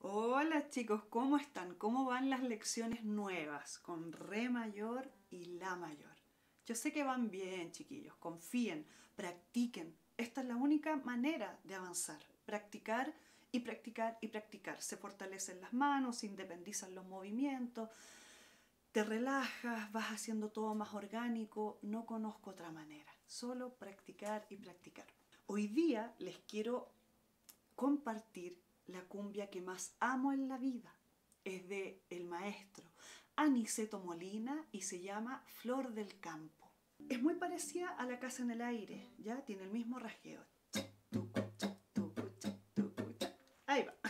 Hola chicos, ¿cómo están? ¿Cómo van las lecciones nuevas con re mayor y la mayor? Yo sé que van bien, chiquillos, confíen, practiquen. Esta es la única manera de avanzar. Practicar y practicar y practicar. Se fortalecen las manos, se independizan los movimientos, te relajas, vas haciendo todo más orgánico. No conozco otra manera. Solo practicar y practicar. Hoy día les quiero compartir la cumbia que más amo en la vida. Es de el maestro Aniceto Molina y se llama Flor del Campo. Es muy parecida a La Casa en el Aire, ya tiene el mismo rasgueo. Ahí va.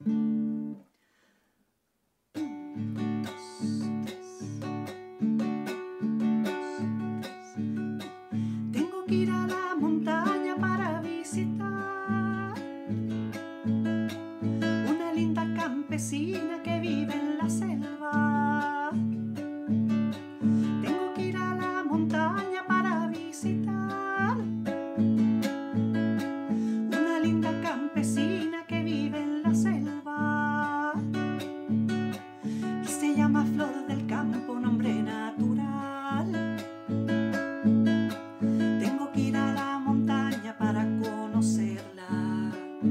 Tengo que ir a la montaña para visitar una linda campesina que vive en la selva. Tengo que ir a la montaña para visitar una linda campesina que vive en la selva y se llama Flor del Campo, nombre natural. Tengo que ir a la montaña para conocerla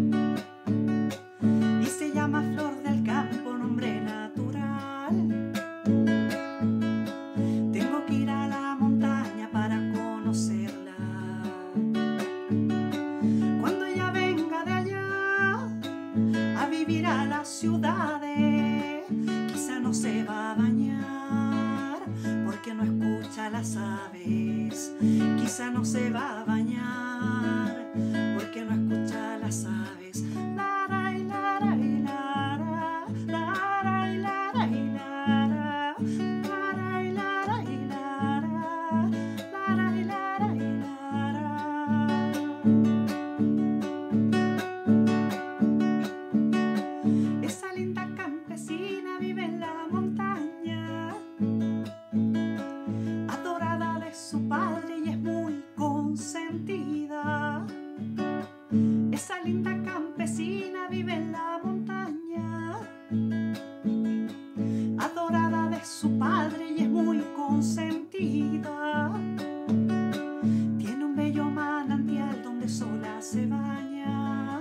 y se llama Flor del Campo, nombre natural. Tengo que ir a la montaña para conocerla. Cuando ella venga de allá a vivir a las ciudades, quizá no se va a bañar porque no escucha las aves. Quizá no se va a bañar porque no escucha las aves. Lara y lara y lara, lara y lara y lara, lara y lara y lara, lara y lara y lara. Esa linda campesina vive en la montaña, adorada de su padre y es muy consentida. Esa linda campesina vive en la montaña, adorada de su padre y es muy consentida. Tiene un bello manantial donde sola se baña.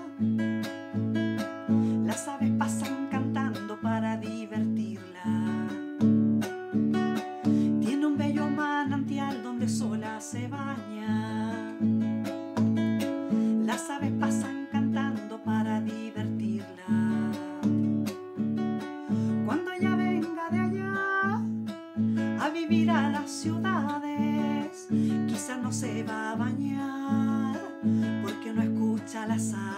Las aves pasan cantando para divertirla. Tiene un bello manantial donde sola se baña. Las aves pasan cantando para divertirla. Cuando ella venga de allá a vivir a las ciudades, quizá no se va a bañar porque no escucha las aves.